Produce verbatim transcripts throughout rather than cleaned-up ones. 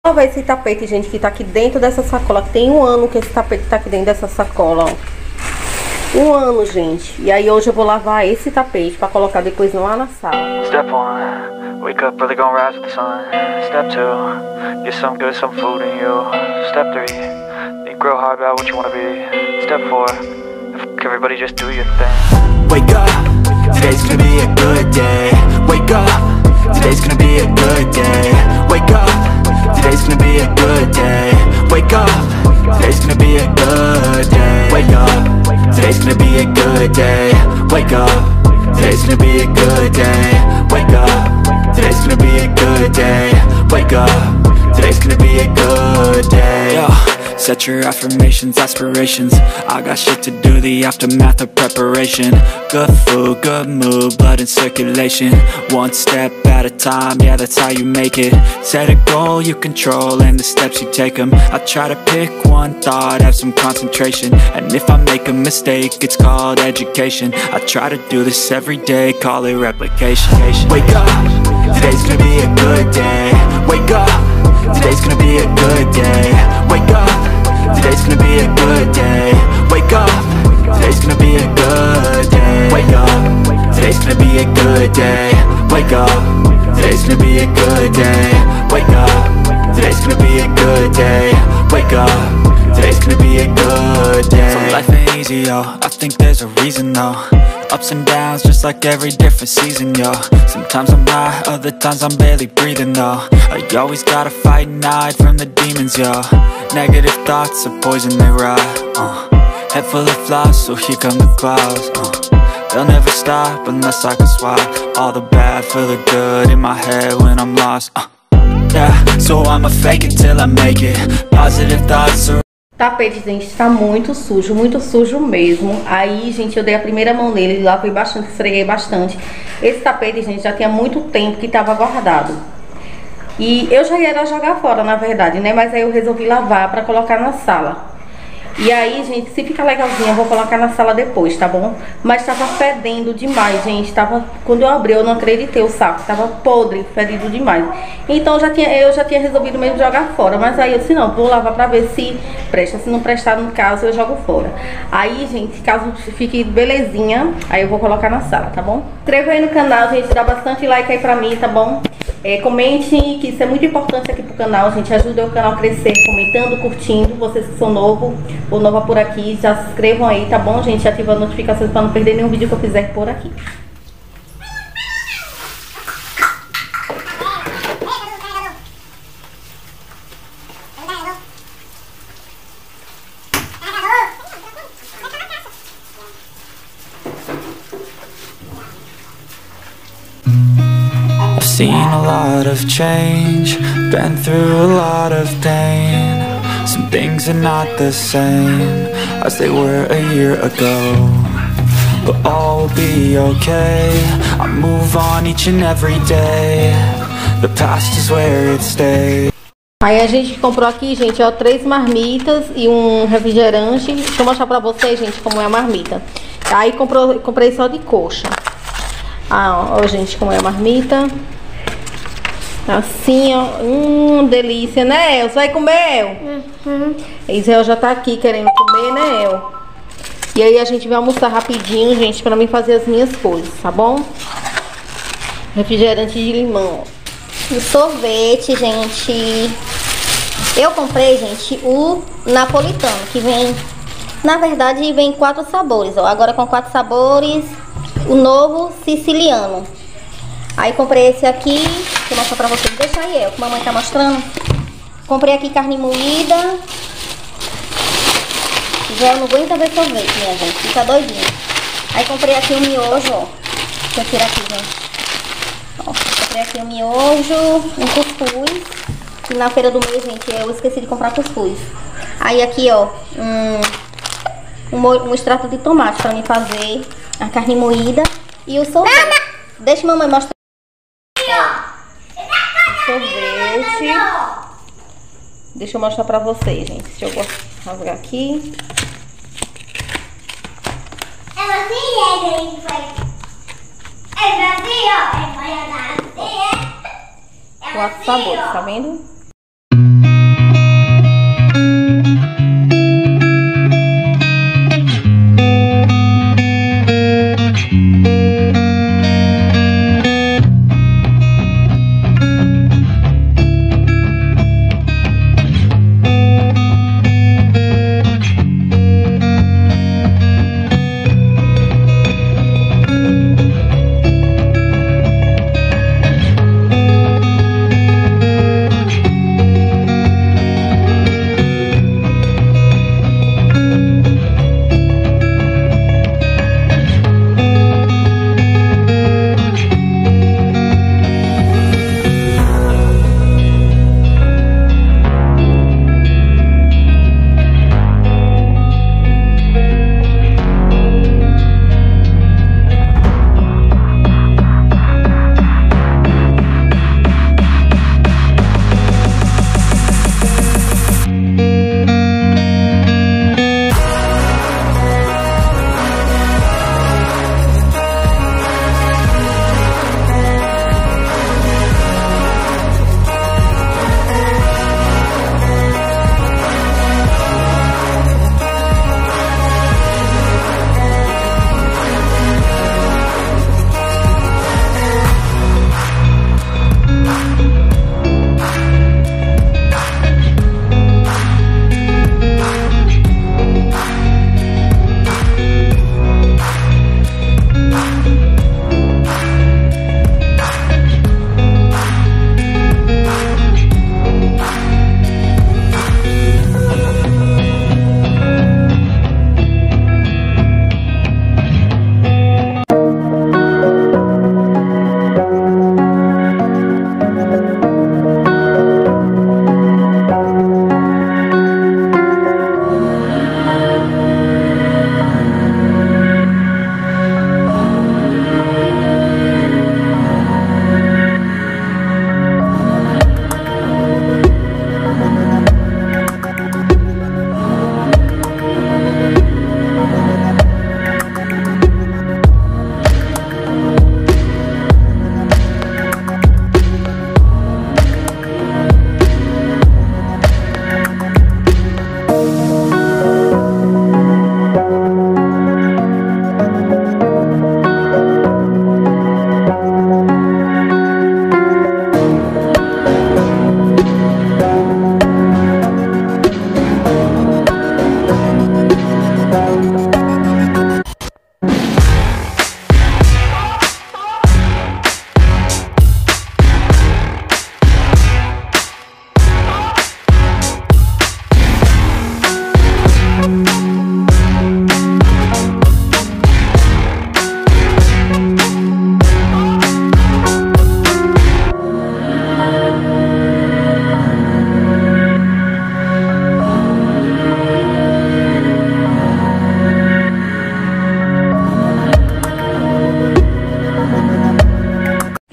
Vamos ver esse tapete, gente, que tá aqui dentro dessa sacola. Que tem um ano que esse tapete tá aqui dentro dessa sacola, ó. Um ano, gente. E aí hoje eu vou lavar esse tapete pra colocar depois lá na sala. Step one, wake up early, gonna rise with the sun. Step two, get some good, some food in you. Step three, think real hard about what you wanna be. Step four, fuck everybody, just do your thing. Wake up, today's gonna be a good day. Wake up, today's gonna be a good day. Wake up, today's gonna be a good day. Wake up, today's gonna be a good day. Wake up, today's gonna be a good day. Wake up, today's gonna be a good day. Wake up, today's gonna be a good day. Wake up, today's gonna be a good day. Yo, set your affirmations, aspirations. I got shit to do, the aftermath of preparation. Good food, good mood, blood in circulation. One step at a time, yeah, that's how you make it. Set a goal you control and the steps you take them. I try to pick one thought, have some concentration. And if I make a mistake, it's called education. I try to do this every day, call it replication. Wake up, today's gonna be a good day. Wake up, today's gonna be a good day. Wake up, today's gonna be a good day. Wake up, today's gonna be a good day. Wake up, today's gonna be a good day. Wake up, today's gonna be a good day. Wake up, today's gonna be a good day. Wake up, today's gonna be a good day. So life ain't easy, yo, I think there's a reason though. Ups and downs, just like every different season, yo. Sometimes I'm high, other times I'm barely breathing, though. I always gotta fight and hide from the demons, yo. Negative thoughts are poison, they rot, uh. Head full of flies, so here come the clouds, uh. They'll never stop unless I can swap all the bad for the good in my head when I'm lost, uh. Yeah, so I'ma fake it till I make it. Positive thoughts are... Tapete, gente, tá muito sujo, muito sujo mesmo. Aí, gente, eu dei a primeira mão nele, lavei bastante, esfreguei bastante. Esse tapete, gente, já tinha muito tempo que tava guardado. E eu já ia jogar fora, na verdade, né? Mas aí eu resolvi lavar pra colocar na sala. E aí, gente, se ficar legalzinho, eu vou colocar na sala depois, tá bom? Mas tava fedendo demais, gente. Tava, quando eu abri, eu não acreditei o saco. Tava podre, fedido demais. Então já tinha, eu já tinha resolvido mesmo jogar fora. Mas aí eu disse, não, vou lavar pra ver se presta. Se não prestar, no caso, eu jogo fora. Aí, gente, caso fique belezinha, aí eu vou colocar na sala, tá bom? Inscreva aí no canal, gente. Dá bastante like aí pra mim, tá bom? É, comente, que isso é muito importante aqui pro canal, gente. Ajuda o canal a crescer, comentando, curtindo. Vocês que são novos ou nova por aqui, já se inscrevam aí, tá bom, gente? Ativa as notificações para não perder nenhum vídeo que eu fizer por aqui. I've seen a lot of change, been through a lot of pain. Some things are not the same as they were a year ago, but all will be okay. I move on each and every day. The past is where it stays. Aí a gente comprou aqui, gente, ó, três marmitas e um refrigerante. Deixa eu mostrar pra vocês, gente, como é a marmita. Aí comprou, comprei só de coxa. Ah, ó, gente, como é a marmita. Assim, ó. Hum, delícia, né, El? Você vai comer, El? Uhum. Israel já tá aqui querendo comer, né, El? E aí a gente vai almoçar rapidinho, gente, pra mim fazer as minhas coisas, tá bom? Refrigerante de limão. O sorvete, gente. Eu comprei, gente, o napolitano, que vem... Na verdade, vem quatro sabores, ó. Agora com quatro sabores, o novo siciliano. Aí comprei esse aqui, vou mostrar pra vocês. Deixa aí, eu, que a mamãe tá mostrando. Comprei aqui carne moída. Já não aguenta ver sorvete, minha gente, fica doidinho. Aí comprei aqui o miojo, ó. Deixa eu tirar aqui, gente. Ó, comprei aqui o miojo, um cuscuz. E na feira do mês, gente, eu esqueci de comprar cuscuz. Aí aqui, ó, um, um, um extrato de tomate pra mim fazer a carne moída. E o sorvete. Mama. Deixa a mamãe mostrar. Sorvete. Deixa eu mostrar pra vocês, gente. Deixa eu rasgar aqui. Quatro sabores, tá vendo?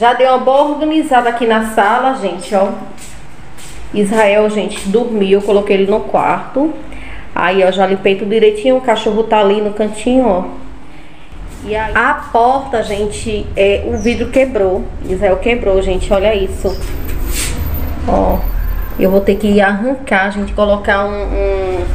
Já dei uma boa organizada aqui na sala, gente, ó. Israel, gente, dormiu, eu coloquei ele no quarto. Aí, ó, já limpei tudo direitinho, o cachorro tá ali no cantinho, ó. E aí, a porta, gente, é, o vidro quebrou. Israel quebrou, gente, olha isso. Ó, eu vou ter que arrancar, gente, colocar um... um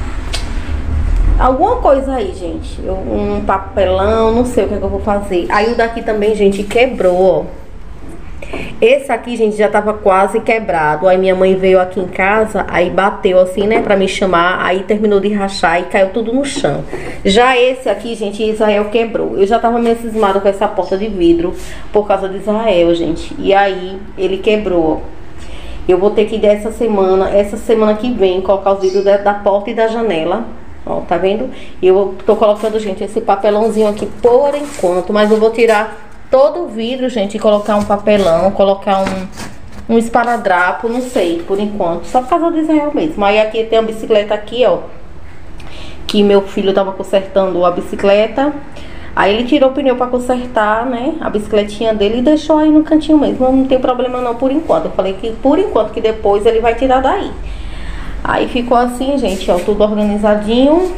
alguma coisa aí, gente. Eu, um papelão, não sei o que é que eu vou fazer. Aí o daqui também, gente, quebrou, ó. Esse aqui, gente, já tava quase quebrado. Aí minha mãe veio aqui em casa, aí bateu assim, né, pra me chamar. Aí terminou de rachar e caiu tudo no chão. Já esse aqui, gente, Israel quebrou. Eu já tava meio cismada com essa porta de vidro por causa de Israel, gente. E aí ele quebrou. Eu vou ter que ir dessa semana, essa semana que vem, colocar os vidros da, da porta e da janela. Ó, tá vendo? E eu tô colocando, gente, esse papelãozinho aqui por enquanto. Mas eu vou tirar todo o vidro, gente, e colocar um papelão, colocar um, um esparadrapo, não sei, por enquanto. Só por causa do Israel mesmo. Aí aqui tem uma bicicleta aqui, ó, que meu filho tava consertando a bicicleta. Aí ele tirou o pneu pra consertar, né, a bicicletinha dele e deixou aí no cantinho mesmo. Não tem problema não por enquanto. Eu falei que por enquanto, que depois ele vai tirar daí. Aí ficou assim, gente, ó, tudo organizadinho.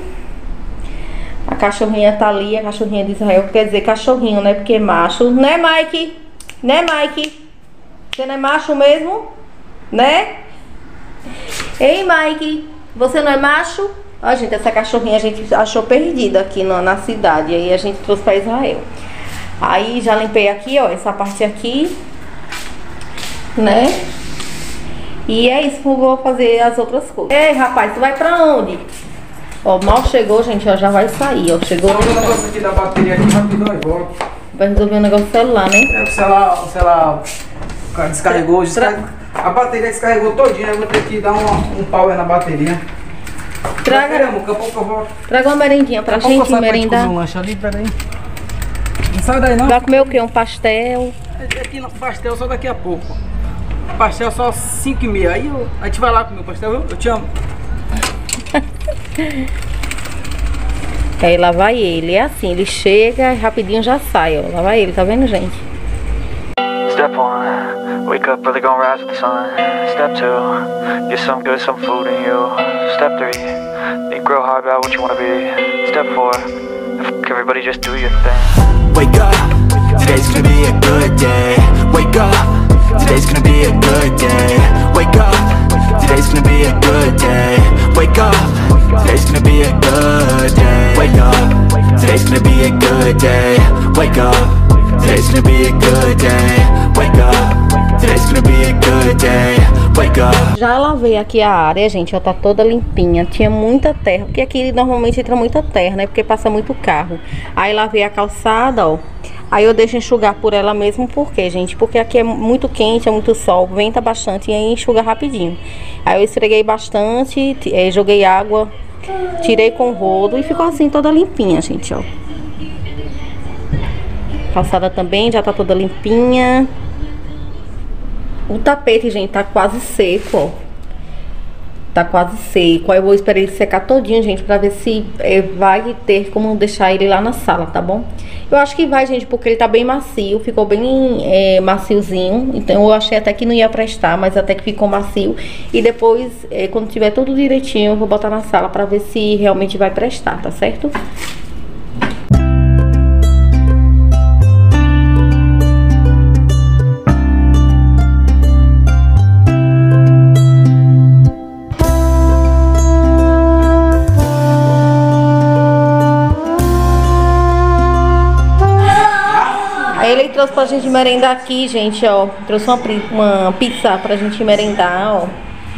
A cachorrinha tá ali, a cachorrinha de Israel, quer dizer cachorrinho, né? Porque é macho, né, Mike? Né, Mike? Você não é macho mesmo? Né? Ei, Mike, você não é macho? Ó, gente, essa cachorrinha a gente achou perdida aqui na, na cidade. Aí a gente trouxe pra Israel. Aí já limpei aqui, ó, essa parte aqui, né? E é isso que eu vou fazer as outras coisas. Ei, rapaz, tu vai pra onde? Ó, mal chegou, gente, ó, já vai sair, ó. Chegou. Vamos ver o negócio aqui da bateria aqui, rapidão e volta. Vai resolver o negócio do celular, né? É, o celular, o celular descarregou, descarregou. A bateria descarregou todinha, eu vou ter que dar um, um power na bateria. Traga, daqui a pouco eu volto. traga uma merendinha pra Daqui a pouco gente, eu saio pra merendar. comer um lanche ali, peraí. Não sai daí não. Vai comer o quê? Um pastel? Aqui no pastel só daqui a pouco. Pastel só cinco e meia. Aí eu, a gente vai lá comer o pastel, viu? Eu te amo. Aí lá vai ele, é assim, ele chega e rapidinho já sai, ó. Lá vai ele, tá vendo, gente? Step one, wake up early, gonna rise with the sun. Step two, get some good, some food in you. Step three, think real hard about what you wanna be. Step four, everybody just do your thing. Wake up, today's gonna be a good day. Wake up, today's gonna be a good day. Wake up, today's gonna be a good day. Wake up, today's gonna be a good day. Wake up, today's gonna be a good day. Wake up, today's gonna be a good day. Wake up, today's gonna be a good day. Wake up. Já lavei aqui a área, gente, ó, tá toda limpinha. Tinha muita terra, porque aqui normalmente entra muita terra, né? Porque passa muito carro. Aí lavei a calçada, ó. Aí eu deixo enxugar por ela mesmo, por quê, gente? Porque aqui é muito quente, é muito sol, venta bastante e aí enxuga rapidinho. Aí eu esfreguei bastante, é, joguei água, tirei com o rodo e ficou assim toda limpinha, gente, ó. Calçada também já tá toda limpinha. O tapete, gente, tá quase seco, ó. Tá quase seco. Aí eu vou esperar ele secar todinho, gente, pra ver se é, vai ter como deixar ele lá na sala, tá bom? Eu acho que vai, gente, porque ele tá bem macio. Ficou bem é, maciozinho. Então eu achei até que não ia prestar, mas até que ficou macio. E depois, é, quando tiver tudo direitinho, eu vou botar na sala pra ver se realmente vai prestar, tá certo? Ele trouxe pra gente merendar aqui, gente, ó. Trouxe uma, uma pizza pra gente merendar, ó.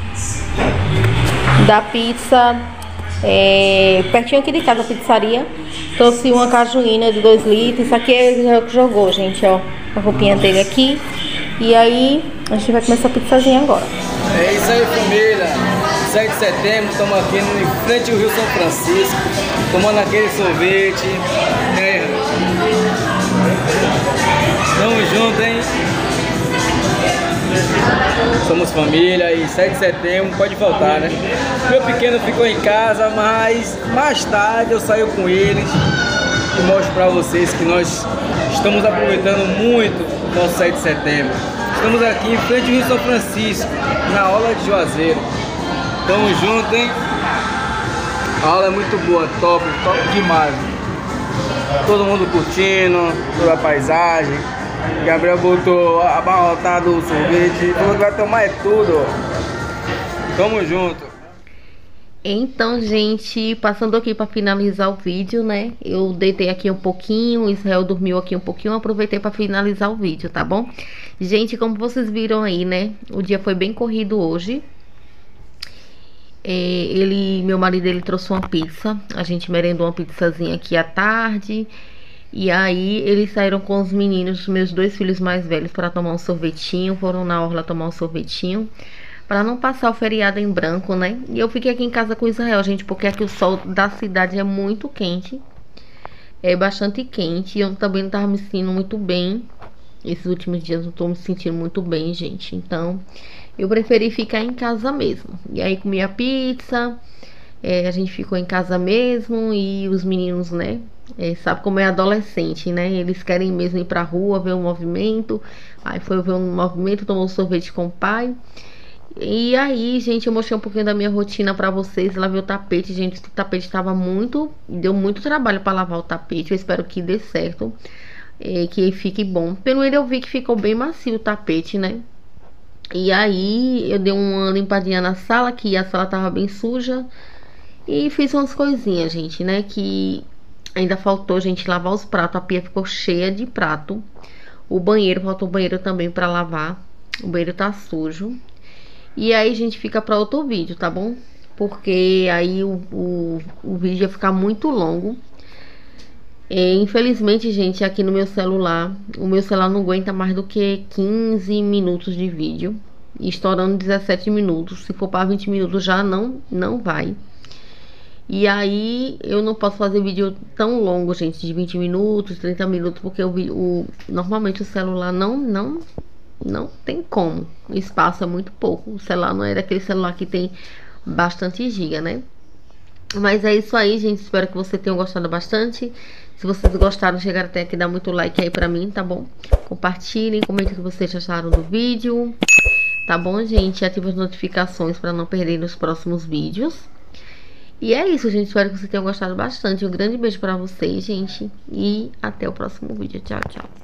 Da pizza, é, pertinho aqui de casa, a pizzaria. Trouxe uma cajuína de dois litros. Isso aqui é o que jogou, gente, ó. A roupinha dele aqui. E aí, a gente vai comer essa pizzazinha agora. É isso aí, família. sete de setembro, estamos aqui em frente ao Rio São Francisco, tomando aquele sorvete. É. Tamo junto, hein? Somos família e sete de setembro pode faltar, né? Meu pequeno ficou em casa, mas mais tarde eu saio com eles. e mostro para vocês que nós estamos aproveitando muito o nosso sete de setembro. Estamos aqui em frente ao Rio São Francisco, na Orla de Juazeiro. Tamo junto, hein? A aula é muito boa, top, top demais. Todo mundo curtindo, toda a paisagem. Gabriel botou abarrotado o sorvete, falou que vai tomar é tudo. Tamo junto. Então, gente, passando aqui para finalizar o vídeo, né? Eu deitei aqui um pouquinho, o Israel dormiu aqui um pouquinho, aproveitei para finalizar o vídeo, tá bom? Gente, como vocês viram aí, né? O dia foi bem corrido hoje. É, ele, meu marido, ele trouxe uma pizza. A gente merendou uma pizzazinha aqui à tarde. E aí, eles saíram com os meninos, meus dois filhos mais velhos, para tomar um sorvetinho. Foram na orla tomar um sorvetinho, para não passar o feriado em branco, né? E eu fiquei aqui em casa com o Israel, gente, porque aqui o sol da cidade é muito quente. É bastante quente. E eu também não tava me sentindo muito bem. Esses últimos dias eu não tô me sentindo muito bem, gente. Então, eu preferi ficar em casa mesmo. E aí, comi a pizza. É, a gente ficou em casa mesmo. E os meninos, né? É, sabe como é adolescente, né? Eles querem mesmo ir pra rua, ver o movimento. Aí foi ver um movimento, tomou um sorvete com o pai. E aí, gente, eu mostrei um pouquinho da minha rotina pra vocês. Lavei o tapete, gente. O tapete tava muito... Deu muito trabalho pra lavar o tapete. Eu espero que dê certo. É, que fique bom. Pelo menos eu vi que ficou bem macio o tapete, né? E aí, eu dei uma limpadinha na sala, que a sala tava bem suja. E fiz umas coisinhas, gente, né? Que ainda faltou, gente, lavar os pratos. A pia ficou cheia de prato. O banheiro, faltou o banheiro também pra lavar. O banheiro tá sujo. E aí, gente, fica para outro vídeo, tá bom? Porque aí o, o, o vídeo ia ficar muito longo. E, infelizmente, gente, aqui no meu celular, o meu celular não aguenta mais do que quinze minutos de vídeo. Estourando dezessete minutos. Se for para vinte minutos já não, não vai. E aí, eu não posso fazer vídeo tão longo, gente, de vinte minutos, trinta minutos, porque o, o, normalmente o celular não... não Não tem como, o espaço é muito pouco. O celular não é daquele celular que tem bastante giga, né? Mas é isso aí, gente. Espero que vocês tenham gostado bastante. Se vocês gostaram, chegaram até aqui, dá muito like aí pra mim, tá bom? Compartilhem, comentem o que vocês acharam do vídeo. Tá bom, gente? Ative as notificações pra não perder os próximos vídeos. E é isso, gente. Espero que vocês tenham gostado bastante. Um grande beijo pra vocês, gente. E até o próximo vídeo. Tchau, tchau.